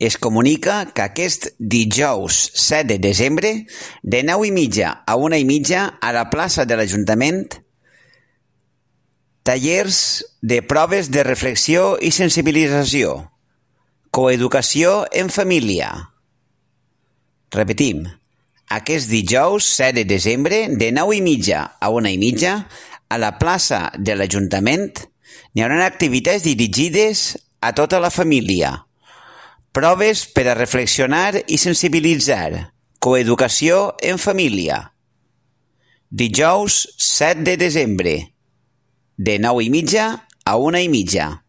Es comunica que aquest dijous 7 de desembre, de 9:30 a 1:30, a la plaça de l'Ajuntament, tallers de proves de reflexió i sensibilització, coeducació en família. Repetim, aquest dijous 7 de desembre, de 9:30 a 1:30, a la plaça de l'Ajuntament, hi haurà activitats dirigides a tota la família. Proves per a reflexionar i sensibilitzar. Coeducació en família. Dijous 7 de desembre, de 9:30 a 1:30.